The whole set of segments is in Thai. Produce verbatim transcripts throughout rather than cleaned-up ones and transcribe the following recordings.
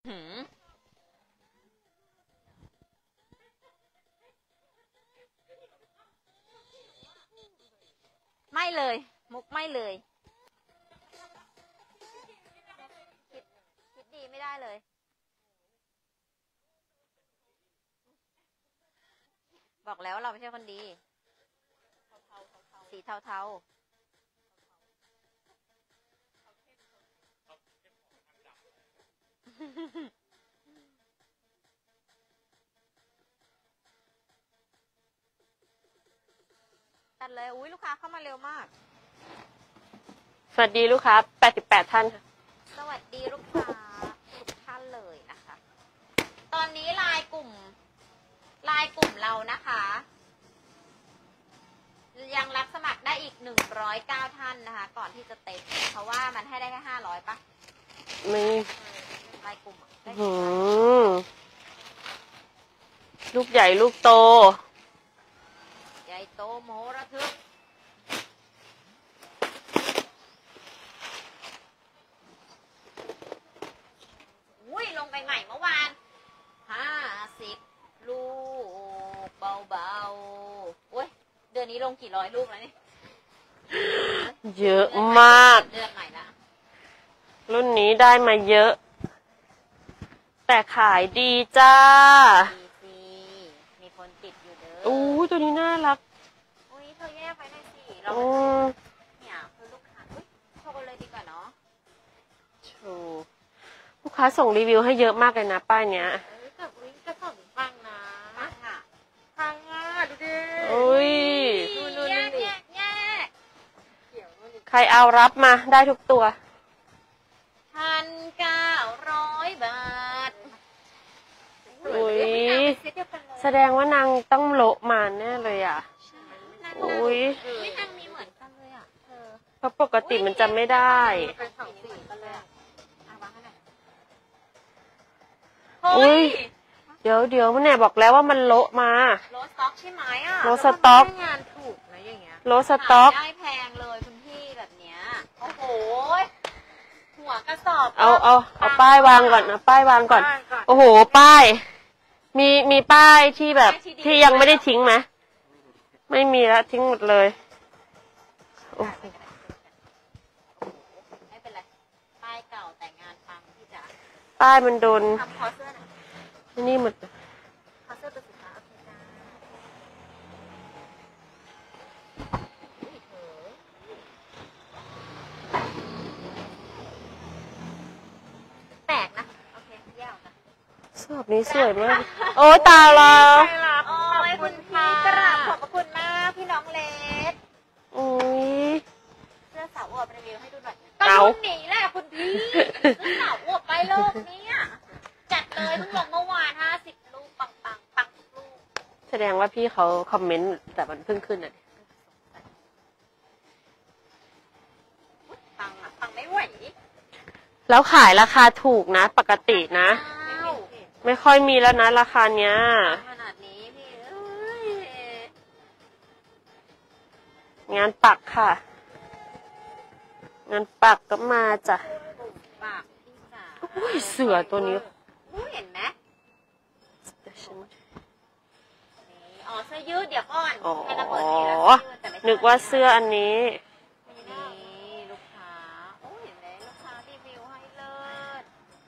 หืมไม่เลยมุกไม่เลยคิดคิดดีไม่ได้เลยบอกแล้วเราไม่ใช่คนดีสีเทาๆตัดเลยอุ้ยลูกค้าเข้ามาเร็วมากสวัสดีลูกค้าแปดสิบแปดท่านค่ะสวัสดีลูกค้าทุกท่านเลยนะคะตอนนี้ไลน์กลุ่มไลน์กลุ่มเรานะคะยังรับสมัครได้อีกหนึ่งร้อยเก้าท่านนะคะก่อนที่จะเต็มเพราะว่ามันให้ได้แค่ห้าร้อยป่ะมีไลน์กลุ่มหืมลูกใหญ่ลูกโตใหญ่โตโมโหระทึกอุ้ยลงไปใหม่เมื่อวานห้าสิบลูกเบาๆอุ้ยเดือนนี้ลงกี่ร้อยลูกแล้วนี่เยอะมากเดือนใหม่ละรุ่นนี้ได้มาเยอะแต่ขายดีจ้าดีมีคนติดอยู่เด้ออู้ตัวนี้น่ารักอุ้ยเธอแยกไว้หน่อยสิเราเนี่ยคือลูกค้าอุ้ยโชว์เลยดีกว่าเนาะโชว์ลูกค้าส่งรีวิวให้เยอะมากเลยนะป้ายเนี้ยแต่อุ้ยกระสอบฟังนะฟังอ่ะฟังอ่ะดูดิอุ้ยแยกแยกแยกใครเอารับมาได้ทุกตัวพันเก้าร้อยบาทอุ้ยแสดงว่านางต้องโละมาแน่เลยอ่ะอุ้ยไม่ทางมีเหมือนกันเลยอ่ะเธอเพราะปกติมันจะไม่ได้อุ้ยเดี๋ยวเดี๋ยวมันเนี่ยบอกแล้วว่ามันโละมาโละสต็อกใช่ไหมอ่ะโละสต็อกงานถูกนะอย่างเงี้ยโละสต็อกได้แพงเลยคุณพี่แบบเนี้ยโอ้โหหัวกระสอบเอาเอาเอาป้ายวางก่อนนะป้ายวางก่อนโอ้โหป้ายมีมีป้ายที่แบบที่ยังไม่ได้ทิ้งไหมไม่มีแล้วทิ้งหมดเลยโอ้ไม่เป็นไรป้ายเก่าแต่งานปังพี่จ๋าป้ายมันโดนทำคอเสื้อนะนี่หมดคอเสื้อตัวสีฟ้าโอเคจ้าแปลกนะโอเคแยกนะสอบนี้สวยมากโอ้ตายแล้วโอ้ยคุณพี่กราบขอบคุณมากพี่น้องเล็กอุ้ยเสื้อสาวอวบรีวิวให้ดูหน่อยก็รุ่นนี้แหละคุณพี่เสื้อสาวอวบไปโลกนี้จัดเลยเพิ่งลงเมื่อวานห้าสิบลูกปังปังปังลูกแสดงว่าพี่เขาคอมเมนต์แต่มันเพิ่งขึ้นอ่ะปังอ่ะปังไม่ไหวแล้วขายราคาถูกนะปกตินะไม่ค่อยมีแล้วนะราคาเนี้ยขนาดนี้พี่งานปักค่ะงานปักก็มาจ้ะปักพี่จ๋าอุ้ยเสือตัวนี้เห็นไหมอ๋อเสื้อยืดเดี๋ยวก่อนอ๋อนึกว่าเสื้ออันนี้นี่ลูกค้าโอ้เห็นไหมลูกค้ารีวิวให้เลิศ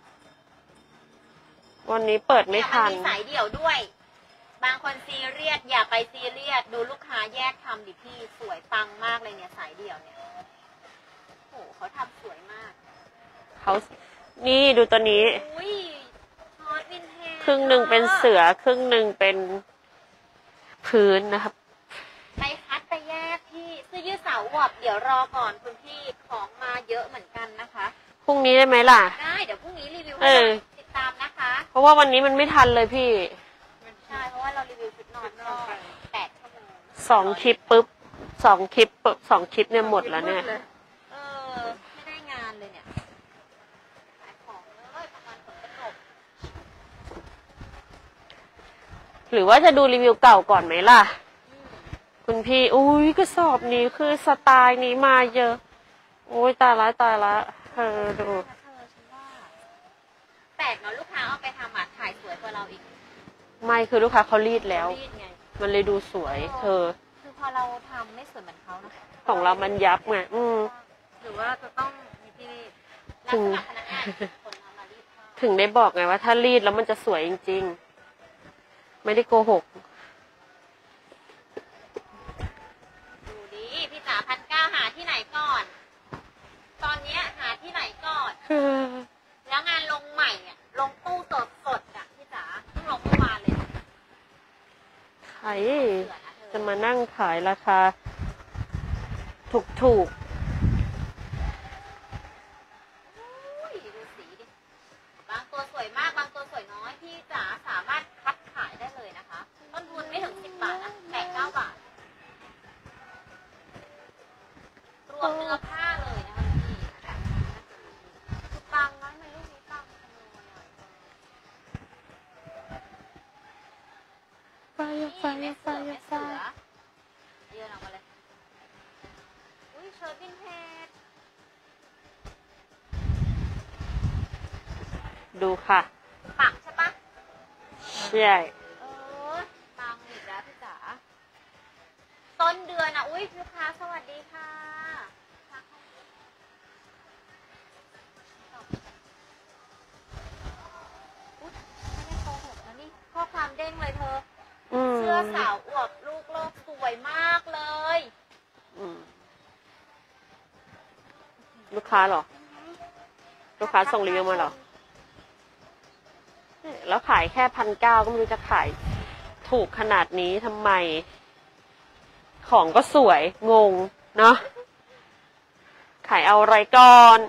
วันนี้เปิดไม่ทันมีสายเดี่ยวด้วยบางคนซีเรียสอย่าไปซีเรียสดูลูกค้าแยกทำดิพี่สวยปังมากเลยเนี่ยสายเดี่ยวเนี่ยโอ้เขาทำสวยมากเขานี่ดูตัวนี้อุ้ยฮอตวินเทจครึ่งหนึ่งเป็นเสือครึ่งหนึ่งเป็นพื้นนะครับไปคัดไปแยกพี่เสื้อยืดสาวอวบเดี๋ยวรอก่อนคุณพี่ของมาเยอะเหมือนกันนะคะพรุ่งนี้ได้ไหมล่ะได้เดี๋ยวพรุ่งนี้รีวิวให้ติดตามนะคะเพราะว่าวันนี้มันไม่ทันเลยพี่ใช่เพราะว่าเรารีวิวชุดนอนก็แปดชั่วโมงสองคลิปปุ๊บสองคลิปปุ๊บสองคลิปเนี่ยหมดแล้วเนี่ยเออไม่ได้งานเลยเนี่ยขายของเลยประมาณผลกระทบหรือว่าจะดูรีวิวเก่าก่อนไหมล่ะคุณพี่อุ้ยกระสอบนี้คือสไตล์นี้มาเยอะโอ้ยตายละตายละเธอดูแปลกเนาะแล้วลูกค้าเอาไปทำอ่ะถ่ายสวยกว่าเราอีกไม่คือลูกค้าเขารีดแล้วรีดไงมันเลยดูสวยเธอคือพอเราทำไม่สวยเหมือนเขานะของเรามันยับไงอืมหรือว่าจะต้องมีที่รีดถึงถึงได้บอกไงว่าถ้ารีดแล้วมันจะสวยจริงๆไม่ได้โกหกดูดิพี่จ๋าพันเก้าหาที่ไหนก่อนตอนนี้หาที่ไหนก่อนแล้วงานลงใหม่อ่ะลงตู้สดสดอ่ะพี่จ๋าเพิ่งลงเมื่อวานเลยใครจะมานั่งขายราคาถูกถูกดูสีดิบางตัวสวยมากบางตัวสวยน้อยพี่จ๋าสามารถคัดขายได้เลยนะคะต้นทุนไม่ถึงสิบบาทนะแปดเก้าบาทรวมเนื้อผ้าเลยนะคะพี่ปังนะมันลูกนี้ปังไฟไฟไฟไฟเยอะออกมาเลยอุ้ยเชิ้ตวินเทจดูค่ะปังใช่ปะใช่เออปังอีกแล้วพี่จ๋าต้นเดือนอ่ะอุ้ยลูกค้าสวัสดีค่ะข้อความเด้งเลยเธอเสื้อสาวอวบลูกโลกสวยมากเลยลูกค้าเหรอลูกค้าส่งรีวิวมาเหรอแล้วขายแค่พันเก้าก็ไม่รู้จะขายถูกขนาดนี้ทำไมของก็สวยงงเนาะขายเอาอะไรก่อน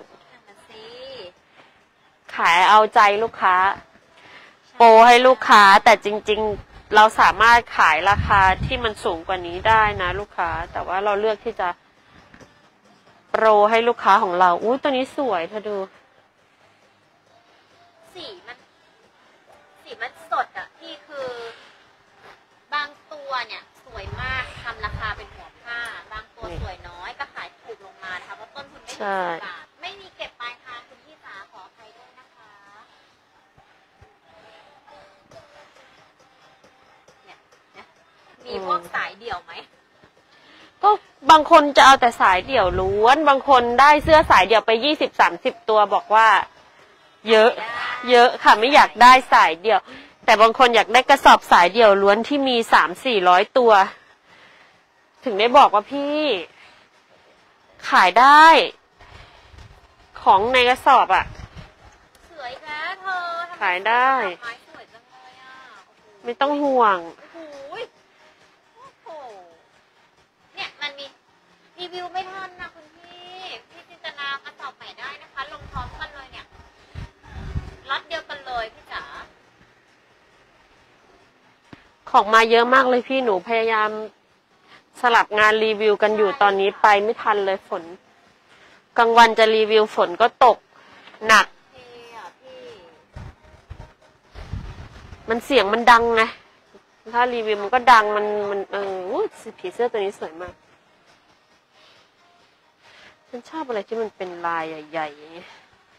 ขายเอาใจลูกค้าโปรให้ลูกค้าแต่จริงๆเราสามารถขายราคาที่มันสูงกว่านี้ได้นะลูกค้าแต่ว่าเราเลือกที่จะโปรให้ลูกค้าของเราอุ้ยตัวนี้สวยเธอดูสีมันสีมันสดอ่ะที่คือบางตัวเนี่ยสวยมากทำราคาเป็นหัวผ้าบางตัวสวยน้อยก็ขายถูกลงมานะคะเพราะต้นทุนไม่ถึงสิบบาทไม่มีเก็บปลายทางคุณพี่จ๋าขออภัยด้วยนะคะมีพวกสายเดี่ยวไหมก็บางคนจะเอาแต่สายเดี่ยวล้วนบางคนได้เสื้อสายเดี่ยวไปยี่สิบสามสิบตัวบอกว่าเยอะเยอะค่ะไม่อยากได้สายเดี่ยวแต่บางคนอยากได้กระสอบสายเดี่ยวล้วนที่มีสามสี่ร้อยตัวถึงได้บอกว่าพี่ขายได้ของในกระสอบอ่ะสวยแท้เธอขายได้ไม่ต้องห่วงเนี่ยมันมีรีวิวไม่ทันนะคุณพี่พี่จินตนามาตอบใหม่ได้นะคะลงพร้อมกันเลยเนี่ยล็อตเดียวกันเลยพี่จ๋าของมาเยอะมากเลยพี่หนูพยายามสลับงานรีวิวกันอยู่ตอนนี้ไปไม่ทันเลยฝนกลางวันจะรีวิวฝนก็ตกหนักมันเสียงมันดังไงถ้ารีวิวมันก็ดังมันมันเออผีเสื้อตัวนี้สวยมากฉันชอบอะไรที่มันเป็นลายใหญ่ๆอย่างนี้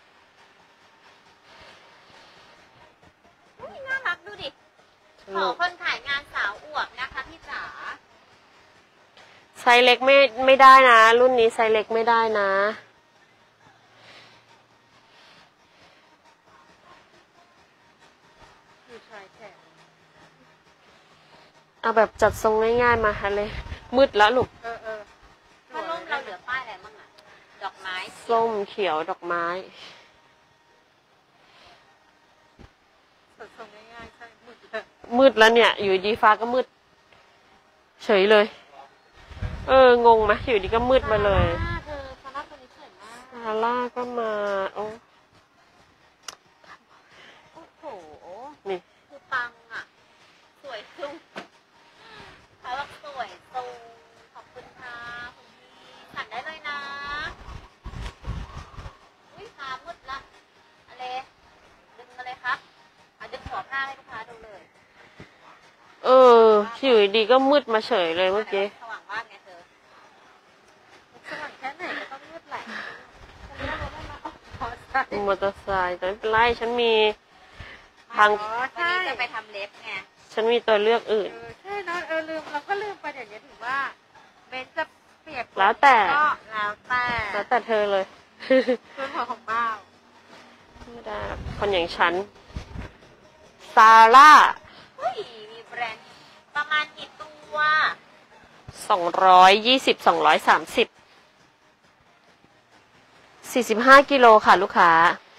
น่ารักดูดิขอคนขายงานสาวอวบนะคะพี่จ๋าไซส์เล็กไม่ไม่ได้นะรุ่นนี้ไซส์เล็กไม่ได้นะเอาแบบจัดทรงง่ายๆมาฮะเลยมืดแล้วลูกเออเออถ้าร่มเราเหลือป้ายอะไรบ้างอ่ะดอกไม้ส้มเขียวดอกไม้จัดทรงง่ายๆใช่มืดมืดแล้วเนี่ยอยู่ดีฟ้าก็มืดเฉยเลยเอองงไหมอยู่ดีก็มืดมาเลยเธอซาร่าตัวนี้สวยมากซาร่าก็มาโอ้โอ้โหนี่คือปังอ่ะสวยจุ้งเขาบอกสวยตรงขอบคุณค่ะคุณพี่สั่งได้เลยนะอุ้ยฟ้ามืดละอะไรดึงมาเลยครับเอาดึงหัวผ้าให้ลูกค้าดูเลยเอออยู่ดีก็มืดมาเฉยเลยเมื่อกี้สว่างมากไงเธอสว่างแค่ไหนก็ต้องมืดแหละมอเตอร์ไซค์แต่ไม่เป็นไรฉันมีพังอ๋อวันใช่นี้จะไปทำเล็บไงฉันมีตัวเลือกอื่นเออใช่เนอะเออลืมเราก็ลืมไปเดี๋ยวนี้ถือว่าเบนจะเปรียบแล้วแต่ก็แล้วแต่แล้วแต่เธอเลยส่วนหัวของบ้าวไม่ได้หรอกคนอย่างฉัน ซาร่าเฮ้ยมีแบรนด์ประมาณกี่ตัวสองร้อยยี่สิบ สองร้อยสามสิบ สี่สิบห้ากิโลค่ะลูกค้า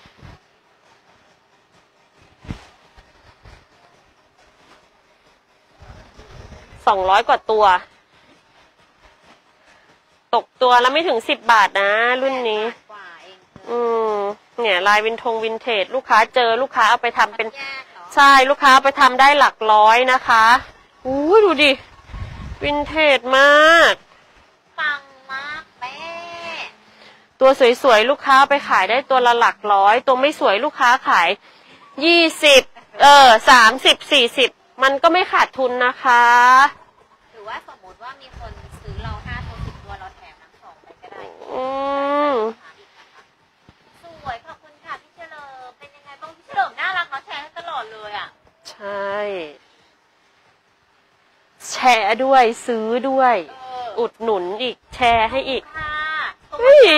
สองร้อยกว่าตัว ตกตัวแล้วไม่ถึงสิบบาทนะรุ่นนี้กว่าเองอืมเนี่ยลายวินทงวินเทจลูกค้าเจอลูกค้าเอาไปทำเป็นแยกเหรอใช่ลูกค้าเอาไปทำได้หลักร้อยนะคะอู้ดูดิ วินเทจมากปังมากแม่ตัวสวยๆลูกค้าเอาไปขายได้ตัวละหลักร้อย ตัวไม่สวยลูกค้าขายยี่สิบเออสามสิบสี่สิบมันก็ไม่ขาดทุนนะคะหรือว่าสมมติว่ามีคนซื้อเราห้าตัวสิบตัวเราแถมทั้งสองไปก็ได้อืมสวยขอบคุณค่ะพี่เฉลิมเป็นยังไงบ้างพี่เฉลิมน่ารักเขาแชร์ให้ตลอดเลยอ่ะใช่ แชร์ด้วยซื้อด้วยเอออุดหนุนอีกแชร์ให้อีกค่ะเฮ้ย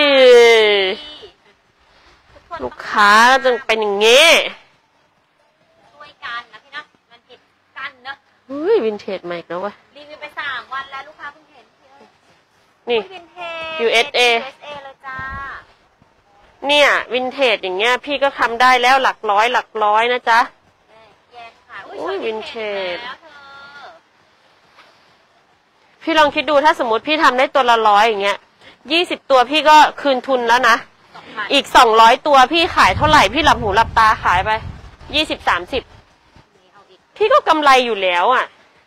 ทุกคนลูกค้าจึงเป็นอย่างงี้ช่วยกันนะพี่นะมันผิดกันเนอะอุ้ยวินเทจใหม่อีกแล้ววะรีวิวไปสามวันแล้วลูกค้าเพิ่งเห็นพี่เอ้ยนี่วินเทจยู เอส เอยู เอส เอ เลยจ้าเนี่ยวินเทจอย่างเงี้ยพี่ก็ทำได้แล้วหลักร้อยหลักร้อยนะจ๊ะแยกค่ะอุ้อุ้ยยวินเทจแล้วเธอพี่ลองคิดดูถ้าสมมติพี่ทำได้ตัวละร้อยอย่างเงี้ยยี่สิบตัวพี่ก็คืนทุนแล้วนะสองพันอีกสองร้อยตัวพี่ขายเท่าไหร่พี่หลับหูหลับตาขายไปยี่สิบสามสิบนี่เอาอีกพี่ก็กำไรอยู่แล้วอ่ะ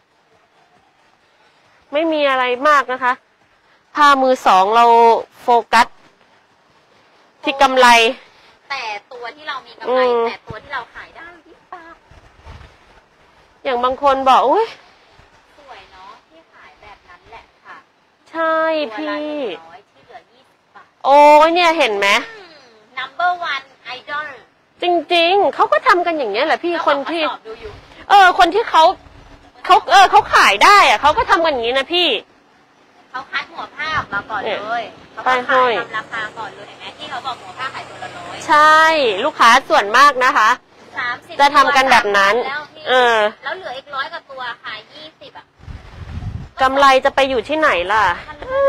ไม่มีอะไรมากนะคะผ้ามือสองเราโฟกัสที่กำไรแต่ตัวที่เรามีกำอืไรมแต่ตัวที่เราขายได้ที่ปากอย่างบางคนบอกอุ้ยสวยเนาะที่ขายแบบนั้นแหละค่ะใช่ตัวพี่ละหนึ่งร้อยที่เหลือยี่สิบบาทโอ้ยเนี่ยเห็นไหมอืม number one idol จริงๆ เขาก็ทำกันอย่างเงี้ยแหละพี่เจ้าคขอน งที่กระสอบดูอยู่เออ คนที่เขาเขาเออเขาขายได้อะเขาก็ทำกันอย่างนี้นะพี่เขาคัดหัวผ้าออกมาก่อนเนี่ยเลยเขาป้าก็ยห้ขาอย ยทำราคาก่อนเลยเห็นไหมที่เขาบอกหัวผ้าขายตัวละร้อยใช่ ลูกค้าส่วนมากนะคะสามสิบจะทำกันแบบนั้นแล้วพี่เออแล้วเหลืออีกร้อยกว่าตัวขายยี่สิบอ่ะกำไรจะไปอยู่ที่ไหนล่ะเอ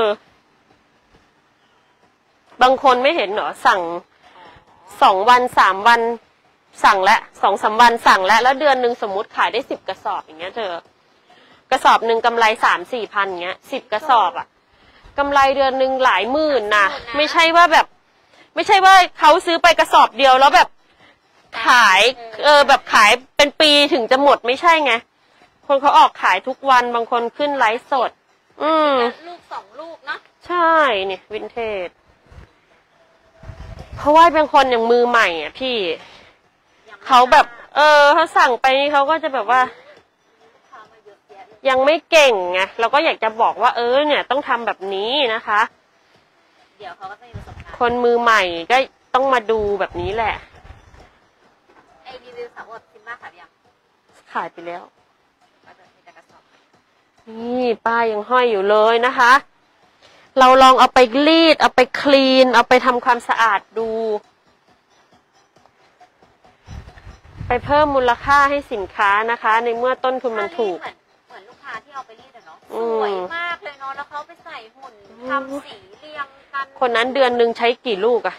อบางคนไม่เห็นเหรอสั่งสองวันสามวันสั่งแล้วสองสามวันสั่งแล้วแล้วเดือนหนึ่งสมมุติขายได้สิบกระสอบอย่างเงี้ยเธอกระสอบหนึ่งกำไรสามสี่พันเงี้ยสิบกระสอบอ่ะกำไรเดือนหนึ่งหลายหมื่นนะไม่ใช่ว่าแบบ ไม่ใช่ว่าเขาซื้อไปกระสอบเดียวแล้วแบบขายเออแบบขายเป็นปีถึงจะหมดไม่ใช่ไงคนเขาออกขายทุกวันบางคนขึ้นไลฟ์สด อืมลูกสองลูกเนาะใช่เนี่ยวินเทจเพราะว่าเป็นคนอย่างมือใหม่อ่ะพี่ยังไม่เขาแบบ เออเขาสั่งไปเขาก็จะแบบว่าลูกค้ามาเยอะแยะเลยยังไม่เก่งไงเราก็อยากจะบอกว่า เออเนี่ยต้องทำแบบนี้นะคะเดี๋ยวเขาก็จะมีประสบการณ์คนมือใหม่ก็ต้องมาดูแบบนี้แหละไอ้รีวิวสาวอดซิมมาขายยังขายไปแล้วก็จะมีแต่กระสอบนี่ป้ายังห้อยอยู่เลยนะคะ เราลองเอาไปรีด เอาไปคลีน เอาไปทำความสะอาดดู ไปเพิ่มมูลค่าให้สินค้านะคะ ในเมื่อต้นทุนมันถูกเหมือนเหมือนลูกค้าที่เอาไปรีดอะเนาะอืสมวยมากเลยเนาะแล้วเขาไปใส่หุ่นทำสีเรียงกันคนนั้นเดือนหนึ่งใช้กี่ลูกอะ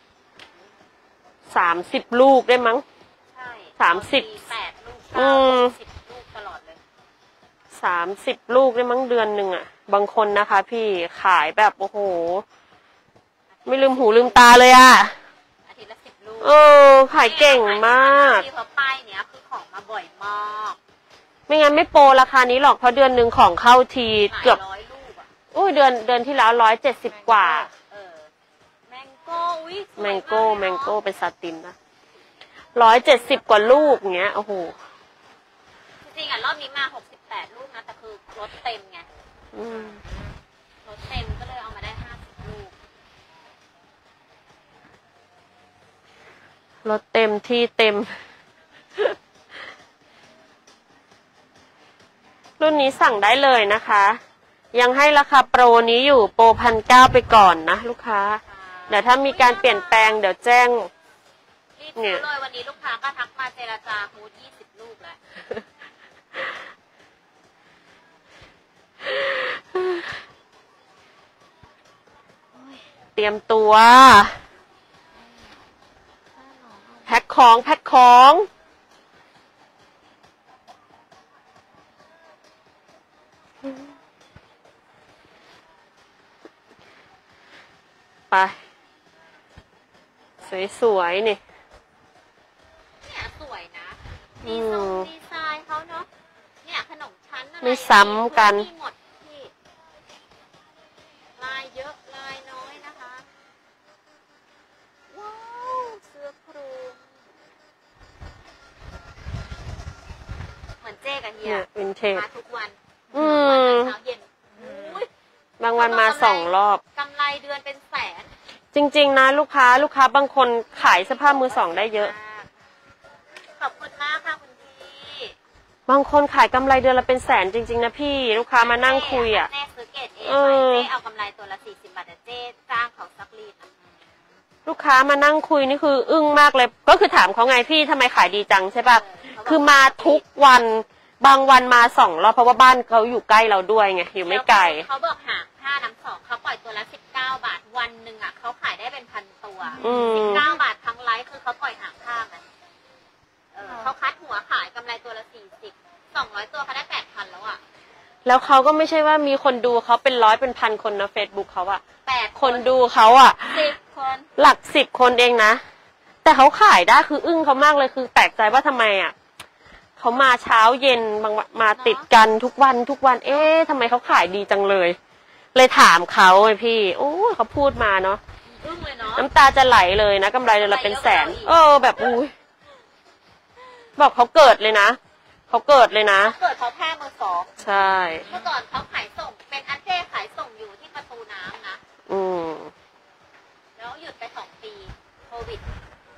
สามสิบลูกได้มั้งใช่สามสิบแปดลูกอืเก้าม สิบลูกตลอดเลยสามสิบลูกได้มั้งเดือนหนึ่งอะบางคนนะคะ พี่ขายแบบโอ้โห ไม่ลืมหูลืมตาเลยอะอาทิตย์ละสิบลูกเออขายเก่งมากที่เขาป้ายเนี้ยคือของมาบ่อยมากไม่งั้นไม่โปรราคานี้หรอกเพราะเดือนหนึ่งของเข้าทีหลายเกือบร้อยลูกอะอุ้ยเดือนเดือนที่แล้วร้อยเจ็ดสิบกว่าเออแมงโก้อุ้ยสวยแมงโก้ากเลยแมงโก้เนาะเป็นซาตินนะร้อยเจ็ดสิบกว่าลูกเงี้ยโอ้โหจริงๆอ่ะรอบนี้มาหกสิบแปดลูกนะแต่คือรถเต็มไงอืมรถเต็มก็เลยเอามาได้ห้าสิบลูกรถเต็มที่เต็มรุ่นนี้สั่งได้เลยนะคะ ยังให้ราคาโปรนี้อยู่โปรพันเก้าไปก่อนนะลูกค้าเดี๋ยวถ้ามีการเปลี่ยนแปลงเดี๋ยวแจ้งรีบซื้อเลยวันนี้ลูกค้าก็ทักมาเจรจาฮูดยี่สิบลูกแล้วเตรียมตัวแพ็คของแพ็คของไปสวยๆนี่เนี่ยสวยนะดีทรงดีไซน์เขาเนาะเนี่ยขนมชั้นอะไรไม่ซ้ำกันมีหมดที่ลายเยอะลายน้อยนะคะว้าวเสื้อคลุมเหมือนเจ๊กับเฮียเนี่ยวินเทจมาทุกวันอืมเช้าเย็นอุ๊ยบางวันมาสองรอบกำไรเดือนเป็นแสนจริงๆนะลูกค้าลูกค้าบางคนขายเสื้อผ้ามือสองได้เยอะขอบคุณมากค่ะคุณพี่บางคนขายกำไรเดือนละเป็นแสนจริงๆนะพี่ลูกค้ามานั่งคุยอ่ะแม่ซื้อเกรดเอเอไปอเจ๊เอากำไรตัวละสี่สิบบาทแต่เจ๊จ้างเขาซักรีดนะลูกค้ามานั่งคุยนี่คืออึ้งมากเลย ก็คือถามเขาไงพี่ทำไมขายดีจังใช่ป่ะคือมาทุกวันบางวันมาสองรอบเพราะว่าบ้านเขาอยู่ใกล้เราด้วยไงอยู่ไม่ไกลเขาบอกหาค่าน้ำสองเขาปล่อยตัวละสิบเก้าบาทวันหนึ่งอ่ะเขาขายได้เป็นพันตัวอืมสิบเก้าบาททั้งไลฟ์คือเขาปล่อยหางข้างอ่ะเออเขาคัดหัวขายกำไรตัวละสี่สิบสองร้อยตัวเขาได้แปดพันแล้วอ่ะแล้วเขาก็ไม่ใช่ว่ามีคนดูเขาเป็นร้อยเป็นพันคนนะเฟซบุ๊กเขาอะแปดคนดูเขาอะสิบคนหลักสิบคนเองนะแต่เขาขายได้คืออึ้งเขามากเลยคือแปลกใจว่าทำไมอะเขามาเช้าเย็นบางวันมาติดกันทุกวันทุกวันเอ๊ะทำไมเขาขายดีจังเลย เลยถามเขาไงพี่โอ้เขาพูดมาเนาะอึ้งเลยเนาะน้ำตาจะไหลเลยนะกำไรเดือนละเป็นแสนเออแบบอุ้ยบอกเขาเกิดเลยนะเขาเกิดเลยนะเกิดเขาแค่มือสองใช่เมื่อก่อนเขาขายส่งเป็นอาเจ้ขายส่งอยู่ที่ประตูน้ำนะอืมแล้วหยุดไปสองปีโควิด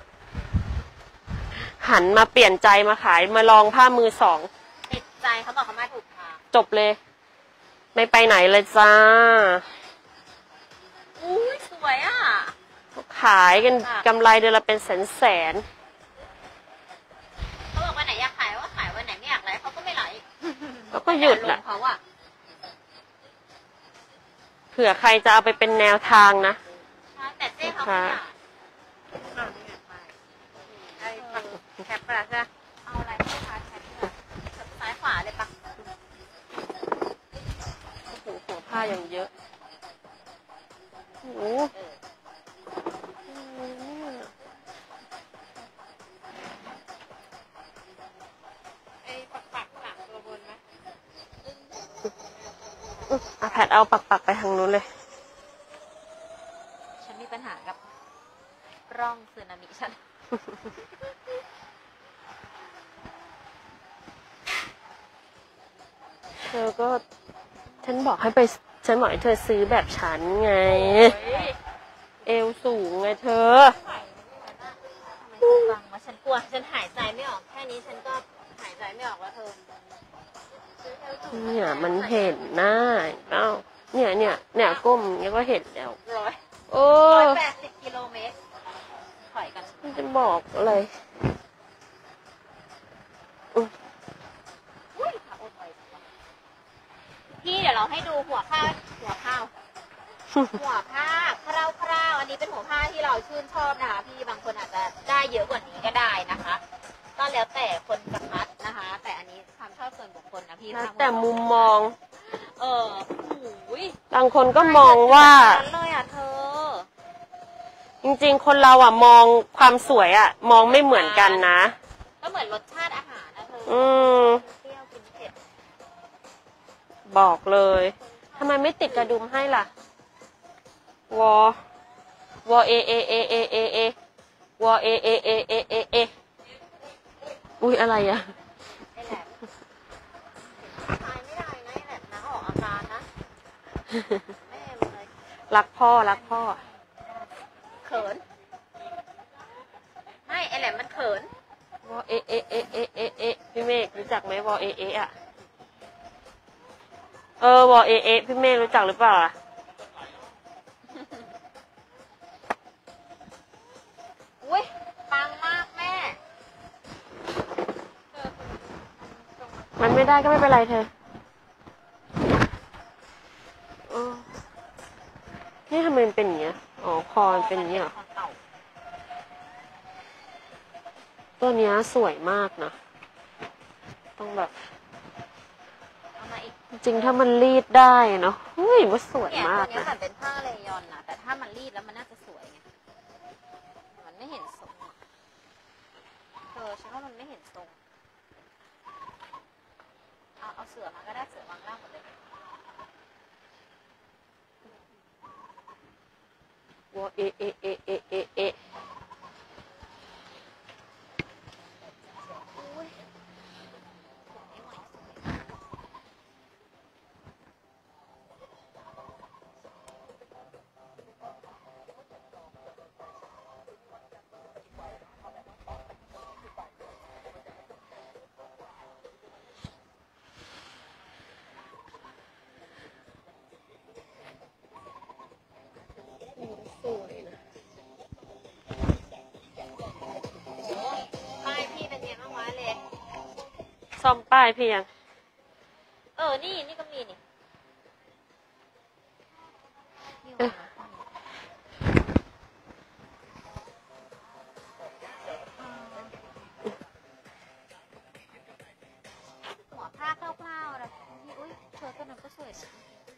หันมาเปลี่ยนใจมาขายมาลองผ้ามือสองติดใจเขาบอกเขามาถูกทางจบเลย ไม่ไปไหนเลยจ้าอุ้ยสวยอ่ะขายกันค่ะกำไรเดือนละเป็นแสนแสนเขาบอกวันไหนอยากขายก็ขายวันไหนไม่อยากไลฟ์เขาก็ไม่ไลฟ์แล้วก็หยุดลแหละงเขาอ่ะเผื่อใครจะเอาไปเป็นแนวทางนะใช่แต่เจ๊เขาไม่อยากไอ้ปักแคปปะใช่เอาอะไรให้ลูกค้าแชทเนี่ยซ้ายขวาเลยปะโอ้โหหัวผ้าอย่างเยอะโอ้โหไอ้ปักปักสามตัวบนไหมอุ๊ยอ่ะแพทเอาปักๆไปทางนู้นเลยฉันมีปัญหากับร่องสึนามิฉันเธอก็ ฉันบอกให้ไป ฉันบอกให้เธอซื้อแบบฉันไง เอวสูงไงเธอทำไมเธอฟังว่าฉันกลัวฉันหายใจไม่ออกแค่นี้ฉันก็หายใจไม่ออกแล้วเธอเนี่ยมันเห็นหน้าเอ้าเนี่ยเนี่ยเนี่ยก้มเนี่ยก็เห็นแล้วร้อยโอ้ร้อยแปดสิบกิโลเมตรถอยกันมันจะบอกอะไรอุ้ยขาโอนไปพี่เดี๋ยวเราให้ดูหัวผ้าหัวข้าว หัวผ้าคร่าวๆอันนี้เป็นหัวผ้าที่เราชื่นชอบนะคะพี่บางคนอาจจะได้เยอะกว่านี้ก็ได้นะคะ ก็แล้วแต่คนจะคัดนะคะ แต่อันนี้ความชอบส่วนบุคคลนะพี่แล้วแต่มุมมองเออโอ้ยบางคนก็มองว่านั้นเลยอ่ะเธอจริงๆ คนเราอ่ะมองความสวยอ่ะ มองไม่เหมือนกันนะก็เหมือนรสชาติอาหารนะเธออืมเปรี้ยวกินเผ็ดบอกเลยทำไมไม่ติดกระดุมให้ล่ะ วอ วอเอเอเอเอเอเอวอเอเอเอเอเอเออุ้ยอะไรอ่ะไอ้แหลมทายไม่ได้นะไอ้แหลมนะออกอาการนะแม่เลยรักพ่อรักพ่อเขินไม่ไอ้แหลมมันเขินวอเอเอเอเอเอเอพี่เมฆรู้จักไหมวอเอเออ่ะเออวอเอเอพี่เมย์รู้จักหรือเปล่าอ่ะอุ้ยปังมากแม่มันไม่ได้ก็ไม่เป็นไรเธอเออนี่ทำไมมันเป็นอย่างเงี้ยอ๋อคอมันเป็นอย่างเงี้ยเหรอคอเต่าตัวเนี้ยสวยมากนะต้องแบบเอามาอีกจริงๆถ้ามันรีดได้เนาะเฮ้ยว่าสวยเนี่ยมาตักวเนี้ยนะแต่เป็นผ้าเลยอนนะแต่ถ้ามันรีดแล้วมันน่าจะสวยไงมันไม่เห็นทรงอะเธอฉันว่ามันไม่เห็นทรงเอาเอาเสือมาก็ได้เสือวางล่างหมดเลยวอเอเอเอเอเอเออุ้ยสวยไหมสวยสวยนะป้ายพี่เป็นไงบ้างวะเลยซ่อมป้ายพี่ยังเออ นี่ นี่ก็มีนี่นี่เอ๊ะวางไว้หัวผ้าคร่าวๆนะพี่อุ้ยเธอตัวนั้นก็สวยนะ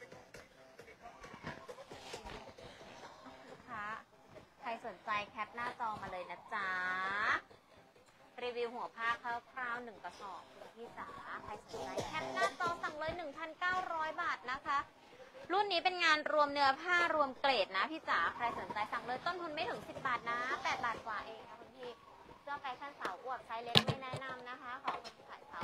ลูกค้า ใครสนใจแคปหน้าจอมาเลยนะจ๊ะ รีวิวหัวผ้าคร่าวๆหนึ่งกระสอบคุณพี่จ๋า ใครสนใจแคปหน้าจอสั่งเลย หนึ่งพันเก้าร้อย บาทนะคะ รุ่นนี้เป็นงานรวมเนื้อผ้ารวมเกรดนะพี่จ๋า ใครสนใจสั่งเลยต้นทุนไม่ถึงสิบบาทนะแปดบาทกว่าเองนะคุณพี่ เสื้อแฟชั่นสาวอวบไซส์เล็กไม่แนะนำนะคะ ขอบคุณขายสาว